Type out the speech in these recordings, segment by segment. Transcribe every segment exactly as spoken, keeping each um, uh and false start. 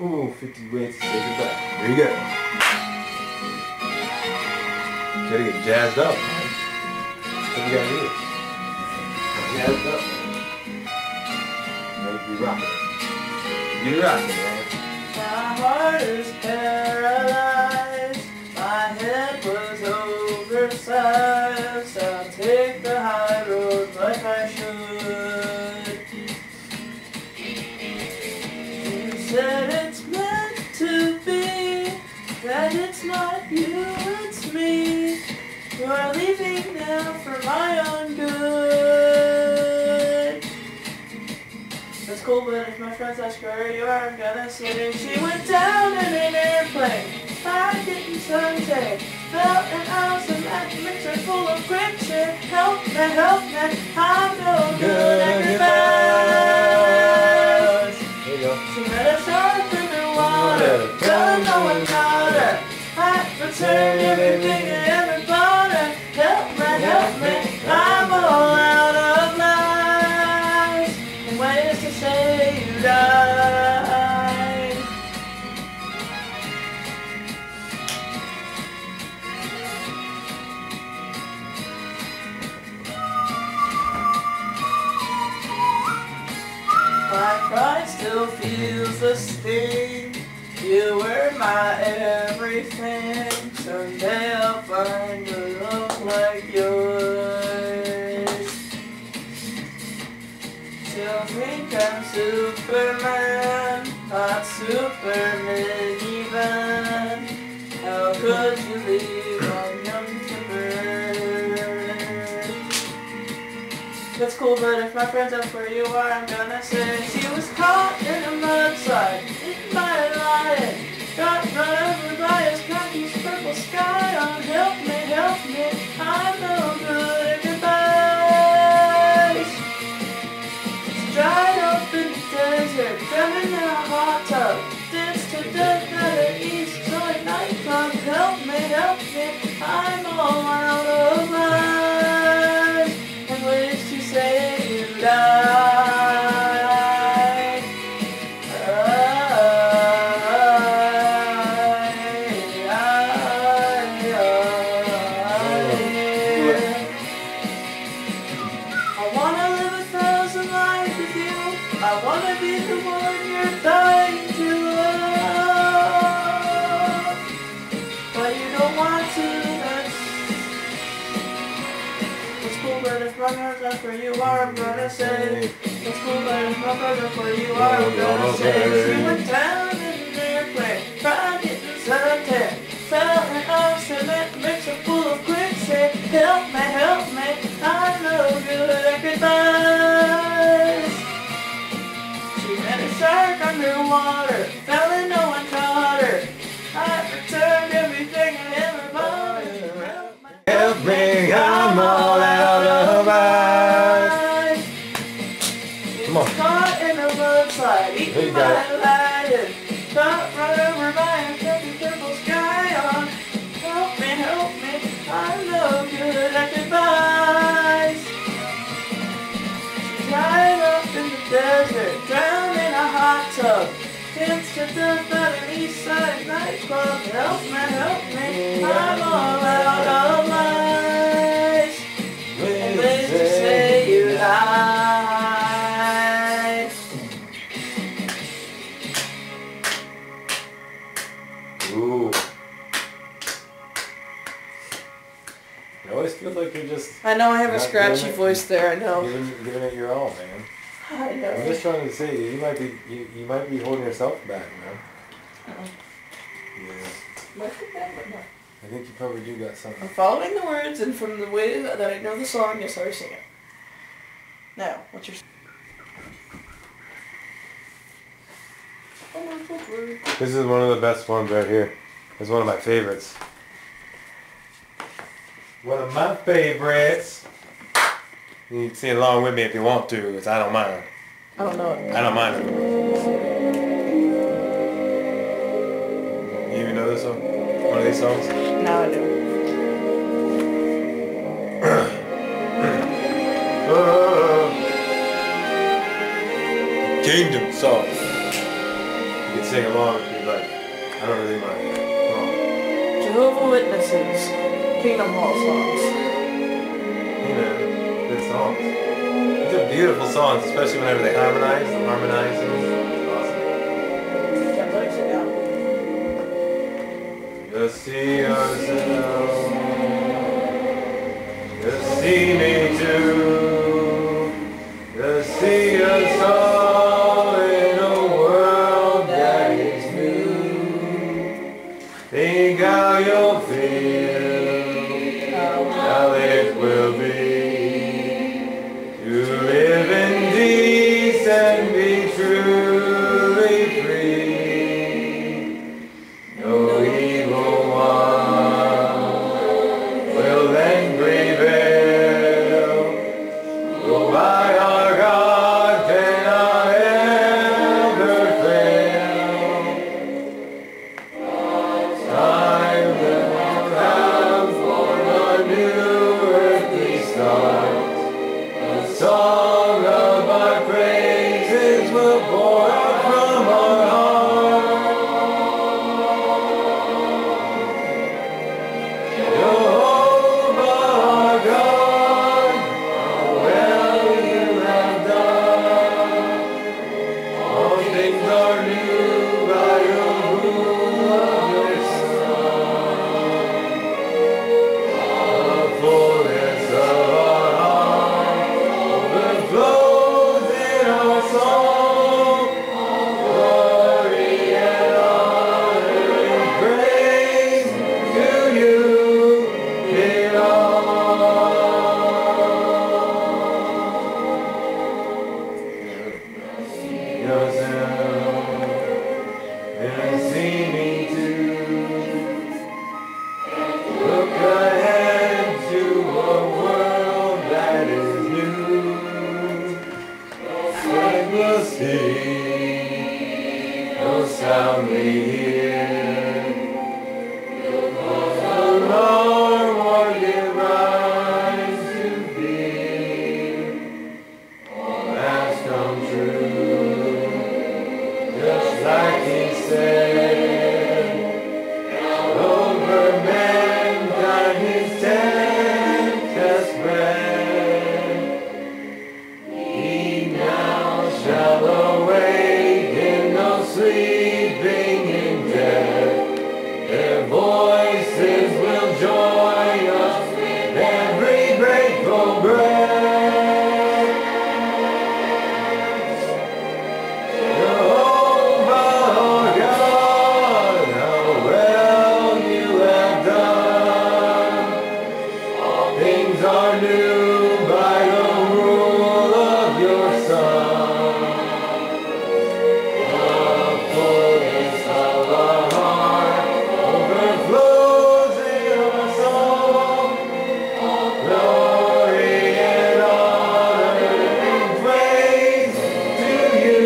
Ooh, fifty ways to say goodbye. There you go. Gotta get jazzed up, man. What you gotta do? Jazzed up. Ready to be rocking. Get it rocking, man. My heart is paralyzed. My head was oversized. I'll take the high road like I should. You said it's meant to be, that it's not you, it's me. You are leaving now for my own good. That's cool, but if my friends ask where you are, I'm gonna say she went down in an airplane. I didn't suntan. Felt an ounce of that mixer full of quicksand. Help me, help me, I'm no good at goodbyes. There you go. She met a shark in the water. Don't know what caught her. I returned everything and everybody. Help me, help me, I'm all out of lies and ways to say you died. My pride still feels the sting. You were my everything. Someday I'll find a love like yours. Still think I'm Superman, not Superman even. How could you leave on young That's cool, but if my friends ask where you are, I'm gonna say she was caught in a mudslide, eaten by a lion, got run over by his khakis, purple sky on. Help me, help me, I'm no good at goodbyes. She dried up in the desert, drowning in a hot tub, danced to death at an East Side nightclub. Help me, help me, I'm all out of lies and ways to say you died. I, I, I, I wanna live a thousand lives with you. I wanna be the one you're dying to love, but you don't want to. It's cool, but if my friends ask where you are, I'm gonna say. It's cool, but if my friends ask where you are, I'm gonna say. She went down in an airplane, tried getting suntan, fell in a cement mixer full of quicksand. Help me, help me, I'm no good at goodbyes. She met a shark underwater, fell and no one caught her. I returned everything and everybody. Help me, I'm all out of eyes. Come on. Caught in a mudslide, eaten by a lion, got run over by a heavy purple sky on. Help me, help me, I'm no good at goodbyes. She dried up in the desert, drowned in a hot tub, danced to death at an East Side nightclub. Help me, help me, I'm all out of lies and ways to say you lied. Ooh. It always feels like you're just... I know I have a not scratchy giving it- voice there, I know. Giving, giving it your all, man. I know. I'm just trying to say, you might be, you, you might be holding yourself back, man. Uh-uh. Yeah. Look at that, but no. I think you probably do got something. I'm following the words, and from the way that I know the song, yes, I sing it. Now, what's your... This is one of the best ones right here. It's one of my favorites. One of my favorites. You can sing along with me if you want to, because I don't mind. I don't know it. I don't mind it. You even know this song? One of these songs? Now I do. Kingdom song. You can sing along if you'd like. I don't really mind. Come on. Jehovah's Witnesses, Kingdom Hall songs. Hey man, good songs. These are beautiful songs, especially whenever they harmonize. The harmonizing is awesome. Yeah, lyrics are down. Just see yourself. Just see me too. Just see us all in a world that is new. Think how you'll feel, how it will be to live in peace and be truly free. No evil one will then prevail. Go by our God cannot ever fail. Time will have for a new earthly start. The song of our praises will pour out from our heart. Jehovah our God, how well you have done. All things are new by your rule of your Son. The fullness of our heart overflows in our song. Glory and honor and praise to you belong. Yourself and see me too. Look ahead to a world that is new. Sight will see, no sound we hear. Alarm or give rise to fear. All has come true, just like he said. Over mankind his tent has spread. He now shall awaken those sleeping in death. Their voices will join us with every grateful breath. Jehovah our God, how well you have done. All things are new by the rule of your Son. The fullness of our heart overflows in our song. Glory and honor and praise to you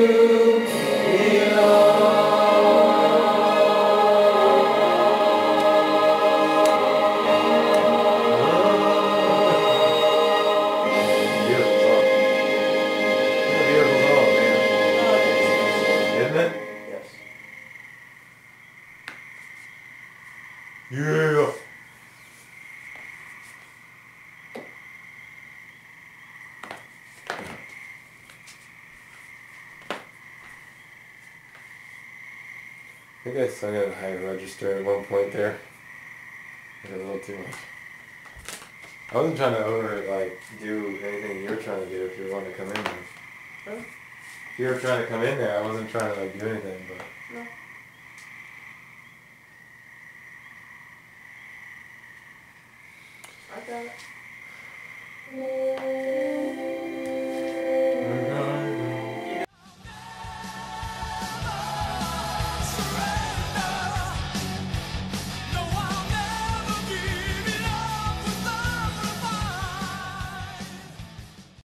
belong. Yes. Yeah. I think I sung at a high register at one point there. Like a little too much. I wasn't trying to over like do anything you were trying to do if you were wanting to come in there. Huh? If you were trying to come in there, I wasn't trying to like do anything, but No. I got it.